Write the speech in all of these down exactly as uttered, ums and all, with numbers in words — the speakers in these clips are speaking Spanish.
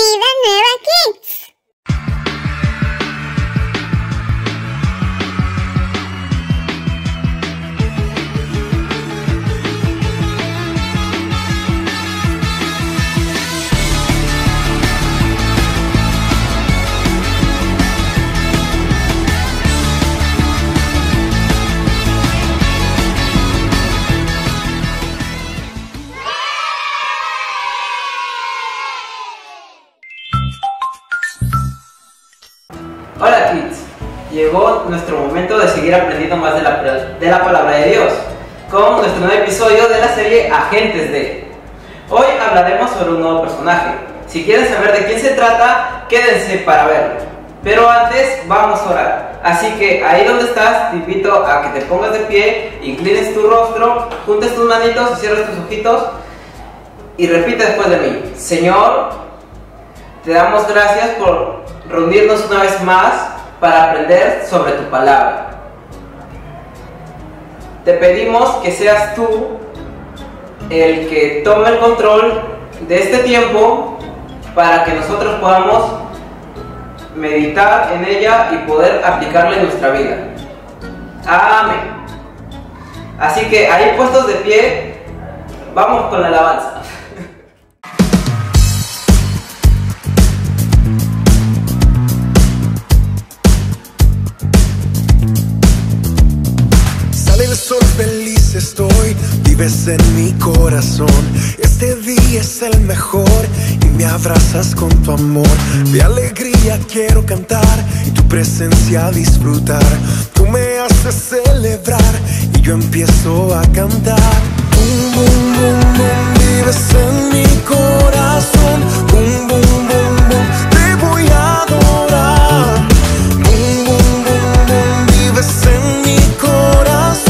Vida Nueva Kids. Hola kids, llegó nuestro momento de seguir aprendiendo más de la, de la palabra de Dios con nuestro nuevo episodio de la serie Agentes de. Hoy hablaremos sobre un nuevo personaje. Si quieren saber de quién se trata, quédense para verlo. Pero antes vamos a orar. Así que ahí donde estás, te invito a que te pongas de pie, inclines tu rostro, juntes tus manitos y cierres tus ojitos y repite después de mí. Señor, te damos gracias por reunirnos una vez más para aprender sobre tu palabra. Te pedimos que seas tú el que tome el control de este tiempo para que nosotros podamos meditar en ella y poder aplicarla en nuestra vida. Amén. Así que ahí puestos de pie, vamos con la alabanza. Feliz estoy, vives en mi corazón. Este día es el mejor y me abrazas con tu amor. De alegría quiero cantar y tu presencia disfrutar. Tú me haces celebrar y yo empiezo a cantar. Boom, boom, boom, boom, vives en mi corazón. Boom, boom, boom, boom, te voy a adorar. Boom, boom, boom, boom, vives en mi corazón.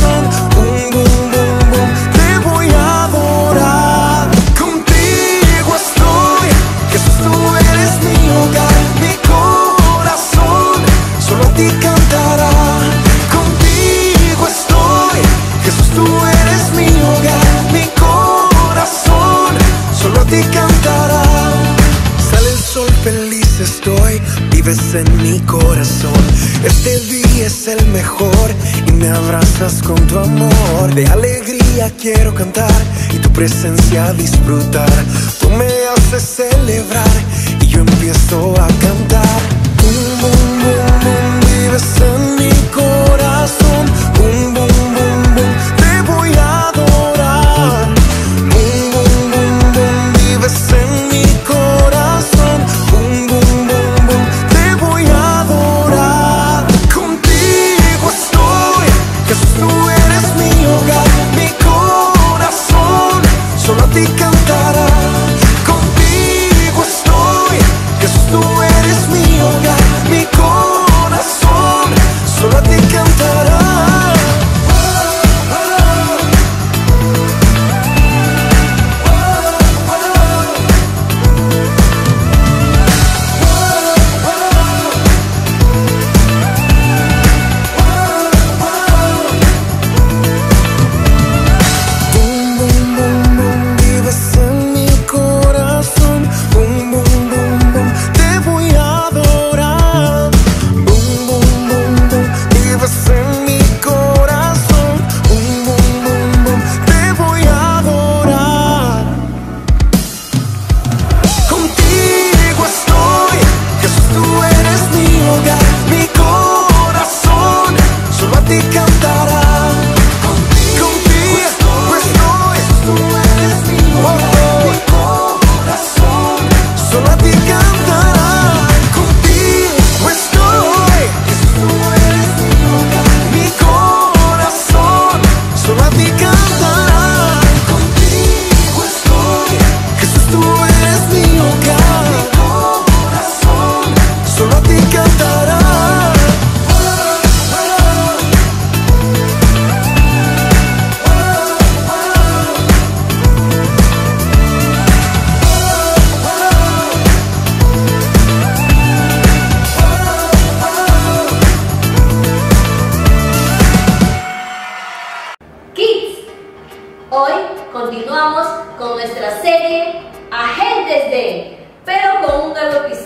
Vives en mi corazón. Este día es el mejor y me abrazas con tu amor. De alegría quiero cantar y tu presencia disfrutar. Tú me haces celebrar y yo empiezo a cantar. Boom, boom, boom, boom, vives en mi corazón. Boom, boom, boom, boom, te voy a adorar. Boom, boom, boom, boom, vives en mi corazón. Boom, boom, boom, boom, te voy a adorar. Contigo estoy, Jesús, tú eres mi hogar. Mi corazón solo a ti cantará. Contigo estoy, Jesús, tú eres mi hogar. Mi corazón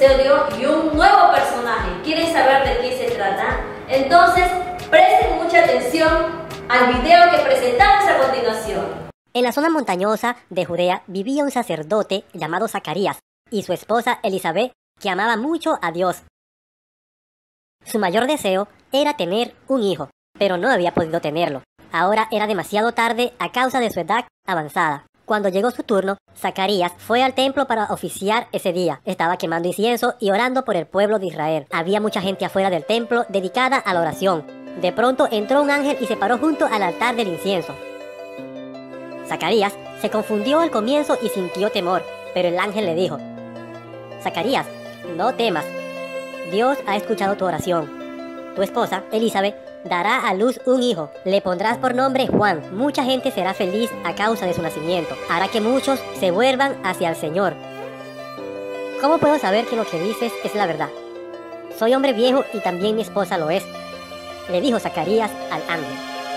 episodio y un nuevo personaje. ¿Quieren saber de qué se trata? Entonces, presten mucha atención al video que presentamos a continuación. En la zona montañosa de Judea vivía un sacerdote llamado Zacarías y su esposa Elizabeth, que amaba mucho a Dios. Su mayor deseo era tener un hijo, pero no había podido tenerlo. Ahora era demasiado tarde a causa de su edad avanzada. Cuando llegó su turno, Zacarías fue al templo para oficiar ese día. Estaba quemando incienso y orando por el pueblo de Israel. Había mucha gente afuera del templo dedicada a la oración. De pronto entró un ángel y se paró junto al altar del incienso. Zacarías se confundió al comienzo y sintió temor, pero el ángel le dijo: Zacarías, no temas. Dios ha escuchado tu oración. Tu esposa, Elizabeth, dará a luz un hijo. Le pondrás por nombre Juan. Mucha gente será feliz a causa de su nacimiento. Hará que muchos se vuelvan hacia el Señor. ¿Cómo puedo saber que lo que dices es la verdad? Soy hombre viejo y también mi esposa lo es, le dijo Zacarías al ángel.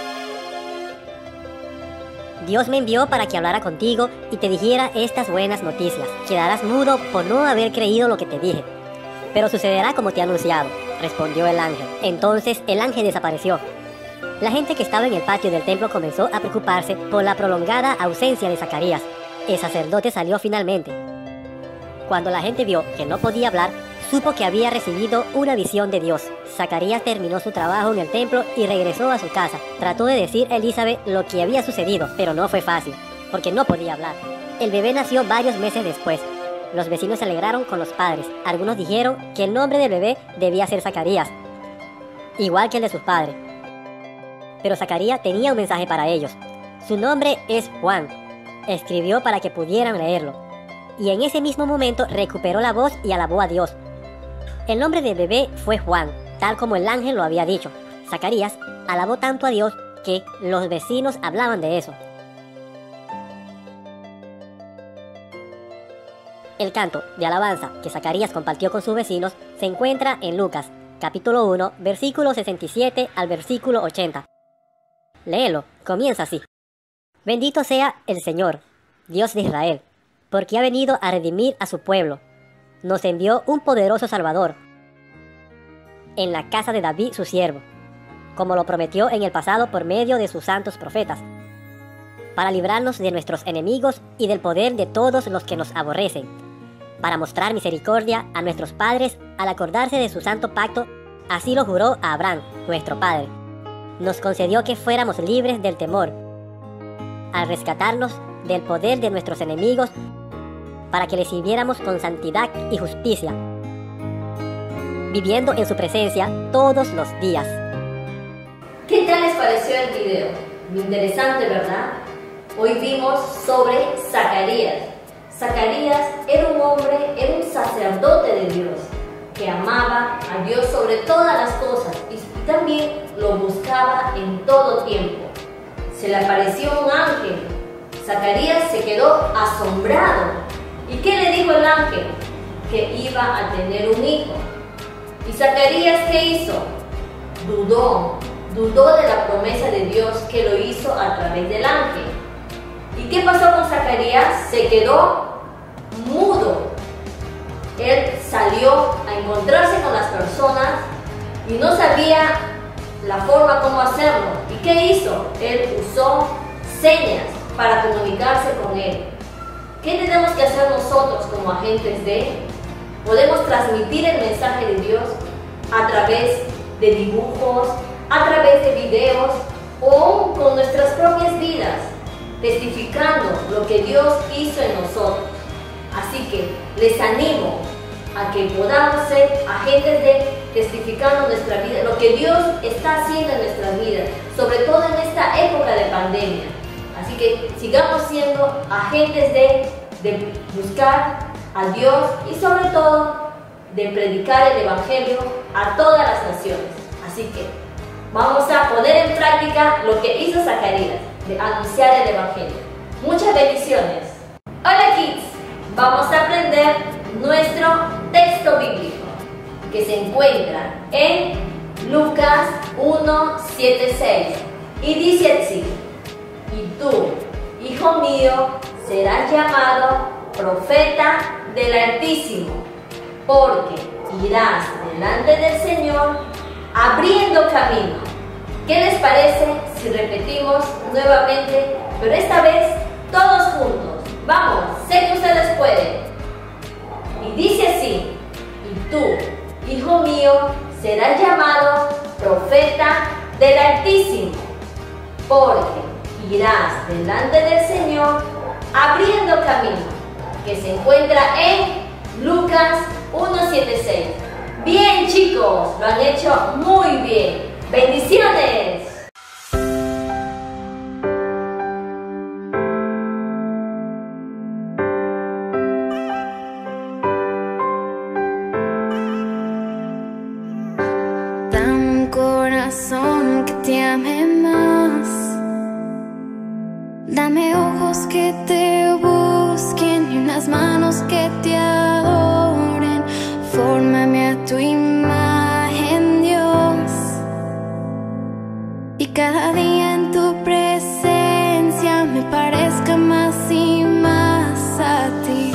Dios me envió para que hablara contigo y te dijera estas buenas noticias. Quedarás mudo por no haber creído lo que te dije. Pero sucederá como te he anunciado, respondió el ángel. Entonces el ángel desapareció. La gente que estaba en el patio del templo comenzó a preocuparse por la prolongada ausencia de Zacarías. El sacerdote salió finalmente. Cuando la gente vio que no podía hablar, supo que había recibido una visión de Dios. Zacarías terminó su trabajo en el templo y regresó a su casa. Trató de decir a Elizabeth lo que había sucedido, pero no fue fácil, porque no podía hablar. El bebé nació varios meses después. Los vecinos se alegraron con los padres. Algunos dijeron que el nombre del bebé debía ser Zacarías, igual que el de sus padres. Pero Zacarías tenía un mensaje para ellos. Su nombre es Juan. Escribió para que pudieran leerlo. Y en ese mismo momento recuperó la voz y alabó a Dios. El nombre del bebé fue Juan, tal como el ángel lo había dicho. Zacarías alabó tanto a Dios que los vecinos hablaban de eso. El canto de alabanza que Zacarías compartió con sus vecinos se encuentra en Lucas, capítulo uno, versículo sesenta y siete al versículo ochenta. Léelo, comienza así. Bendito sea el Señor, Dios de Israel, porque ha venido a redimir a su pueblo. Nos envió un poderoso Salvador en la casa de David su siervo, como lo prometió en el pasado por medio de sus santos profetas, para librarnos de nuestros enemigos y del poder de todos los que nos aborrecen, para mostrar misericordia a nuestros padres al acordarse de su santo pacto. Así lo juró a Abraham, nuestro padre. Nos concedió que fuéramos libres del temor, al rescatarnos del poder de nuestros enemigos, para que le sirviéramos con santidad y justicia, viviendo en su presencia todos los días. ¿Qué tal les pareció el video? Muy interesante, ¿verdad? Hoy vimos sobre Zacarías. Zacarías era un hombre, era un sacerdote de Dios, que amaba a Dios sobre todas las cosas y también lo buscaba en todo tiempo. Se le apareció un ángel. Zacarías se quedó asombrado. ¿Y qué le dijo el ángel? Que iba a tener un hijo. ¿Y Zacarías qué hizo? Dudó, dudó de la promesa de Dios que lo hizo a través del ángel. ¿Y qué pasó con Zacarías? Se quedó mudo. Él salió a encontrarse con las personas y no sabía la forma cómo hacerlo. ¿Y qué hizo? Él usó señas para comunicarse con él. ¿Qué tenemos que hacer nosotros como agentes de? Podemos transmitir el mensaje de Dios a través de dibujos, a través de videos o con nuestras propias vidas, testificando lo que Dios hizo en nosotros. Así que les animo a que podamos ser agentes de testificando nuestra vida, lo que Dios está haciendo en nuestras vidas, sobre todo en esta época de pandemia. Así que sigamos siendo agentes de, de buscar a Dios y sobre todo de predicar el Evangelio a todas las naciones. Así que vamos a poner en práctica lo que hizo Zacarías, de anunciar el Evangelio. Muchas bendiciones. Hola kids, vamos a aprender nuestro texto bíblico que se encuentra en Lucas uno, siete, seis y dice así: y tú, hijo mío, serás llamado profeta del Altísimo, porque irás delante del Señor abriendo camino. ¿Qué les parece si repetimos nuevamente, pero esta vez todos juntos? Vamos, sé que ustedes pueden. Y dice así: y tú, hijo mío, serás llamado profeta del Altísimo, porque irás delante del Señor abriendo camino, que se encuentra en Lucas uno siete seis. Bien, chicos, lo han hecho muy bien. ¡Bendiciones! Dame un corazón que te ame más. Dame ojos que te busquen y unas manos que te adoren. Fórmame a tu imagen, Dios, y cada día en tu presencia me parezca más y más a ti.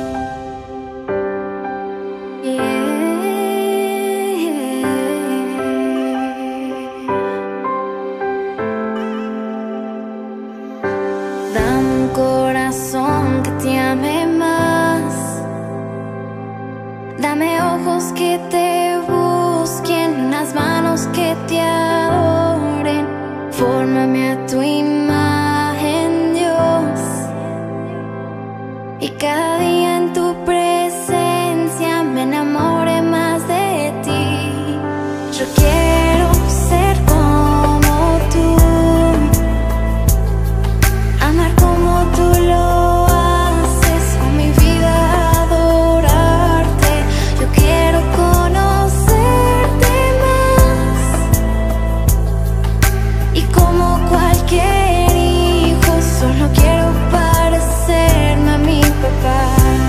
Dame un corazón que te ame más. Dame ojos que te busquen, unas manos que te adoren. Fórmame a tu imagen, Dios, y cada día en tu presencia me enamore más de ti. Yo quiero ser como tú, amar como tú lo haces, con mi vida adorarte. Yo quiero conocerte más, y como cualquier hijo solo quiero parecerme a mi papá.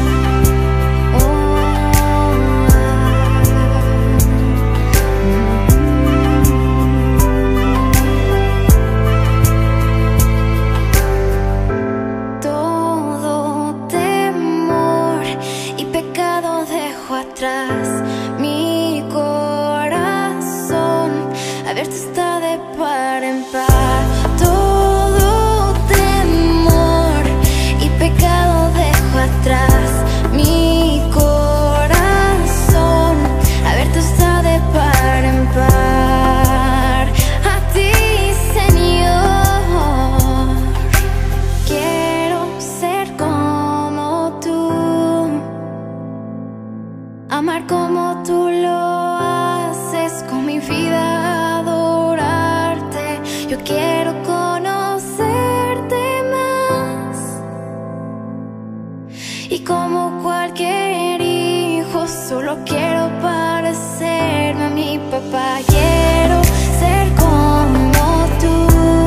Todo temor y pecado dejo atrás. Mi corazón abierto está de par en par. Todo temor y pecado dejo atrás. Mi corazón abierto está de par en par. A ti, Señor, quiero ser como tú, amar como tú lo haces, con mi vida adorarte. Yo quiero conocerte más, y como cualquier hijo solo quiero parecerme a mi papá. Quiero ser como tú,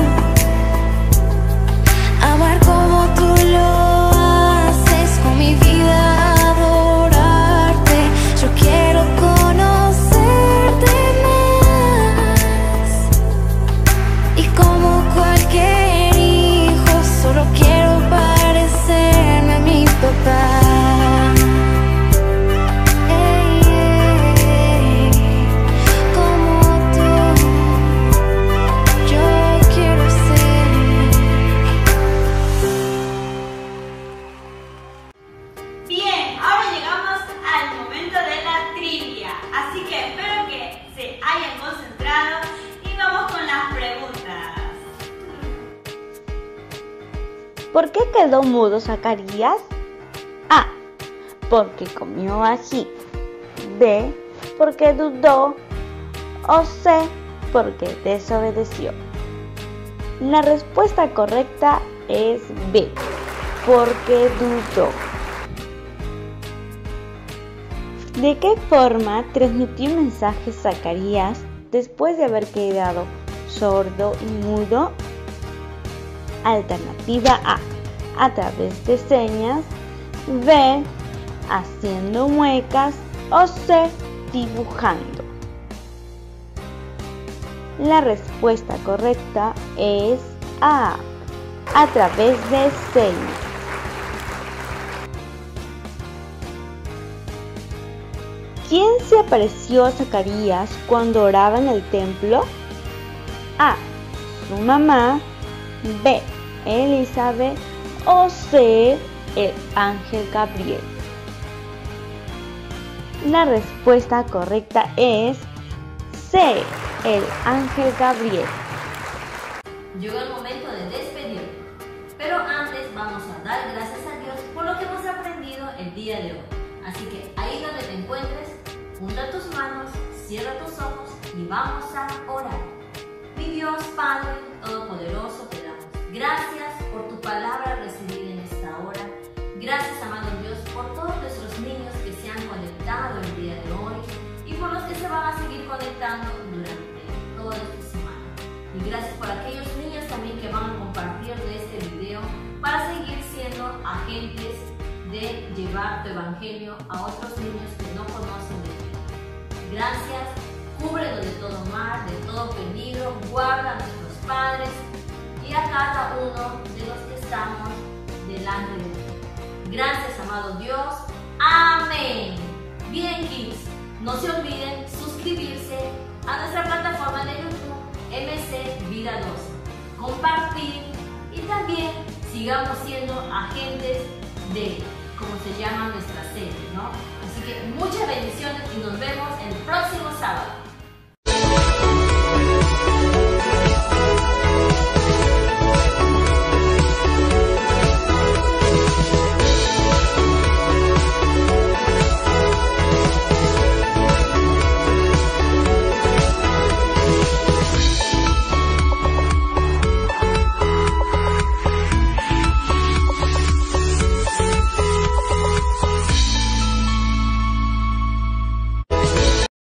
amar como tú lo haces, con mi vida adorarte. Yo quiero conocerte más, y como cualquier hijo solo quiero parecerme a mi papá. Ey, ey, como tú, yo quiero ser. Bien, ahora llegamos al momento de la trivia, así que espero que se hayan concentrado y vamos con las preguntas. ¿Por qué quedó mudo Zacarías? A. Porque comió ají. B. Porque dudó. O C. Porque desobedeció. La respuesta correcta es B. Porque dudó. ¿De qué forma transmitió un mensaje Zacarías después de haber quedado sordo y mudo? Alternativa A. A través de señas. B. Haciendo muecas. O C. Dibujando. La respuesta correcta es A. A través de señas. ¿Quién se apareció a Zacarías cuando oraba en el templo? A. Su mamá. B. Elizabeth. O C. El ángel Gabriel. La respuesta correcta es C. El ángel Gabriel. Llegó el momento de despedirnos, pero antes vamos a dar gracias a Dios por lo que hemos aprendido el día de hoy. Así que ahí donde te encuentres, junta tus manos, cierra tus ojos y vamos a orar. Mi Dios Padre Todopoderoso, te damos gracias por tu palabra recibida en esta hora. Gracias, amado Dios, por todos nuestros niños que se han conectado el día de hoy y por los que se van a seguir conectando durante toda esta semana. Y gracias por aquellos niños también que van a compartir de este video para seguir siendo agentes de llevar tu evangelio a otros niños que no conocen de ti. Gracias, cúbrenos de todo mal, de todo peligro, guarda a nuestros padres y a cada uno de los que estamos delante de ti. Gracias, amado Dios. Amén. Bien, kids, no se olviden suscribirse a nuestra plataforma de YouTube M C Vida doce, compartir y también sigamos siendo agentes de, como se llama nuestra serie, ¿no? Así que muchas bendiciones y nos vemos el próximo sábado.